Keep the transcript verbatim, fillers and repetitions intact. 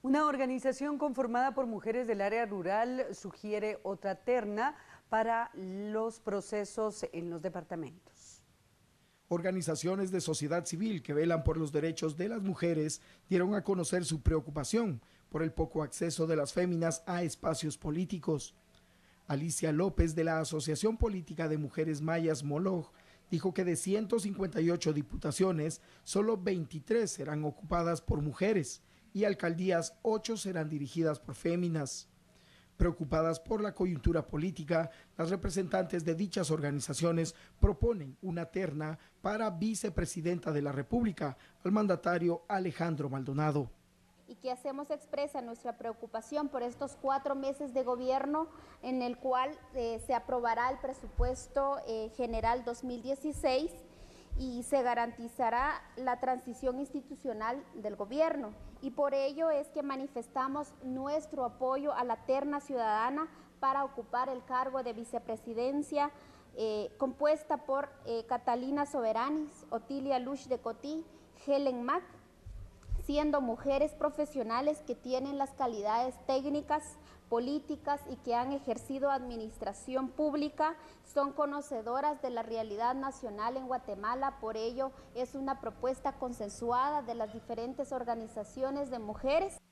Una organización conformada por mujeres del área rural sugiere otra terna para los procesos en los departamentos. Organizaciones de sociedad civil que velan por los derechos de las mujeres dieron a conocer su preocupación por el poco acceso de las féminas a espacios políticos. Alicia López, de la Asociación Política de Mujeres Mayas Moloj, dijo que de ciento cincuenta y ocho diputaciones, solo veintitrés serán ocupadas por mujeres y alcaldías ocho serán dirigidas por féminas. Preocupadas por la coyuntura política, las representantes de dichas organizaciones proponen una terna para vicepresidenta de la República al mandatario Alejandro Maldonado. Y que hacemos expresa nuestra preocupación por estos cuatro meses de gobierno en el cual eh, se aprobará el presupuesto eh, general dos mil dieciséis y se garantizará la transición institucional del gobierno. Y por ello es que manifestamos nuestro apoyo a la terna ciudadana para ocupar el cargo de vicepresidencia eh, compuesta por eh, Catalina Soberanis, Otilia Lush de Cotí, Helen Mack, siendo mujeres profesionales que tienen las calidades técnicas, políticas y que han ejercido administración pública, son conocedoras de la realidad nacional en Guatemala. Por ello es una propuesta consensuada de las diferentes organizaciones de mujeres.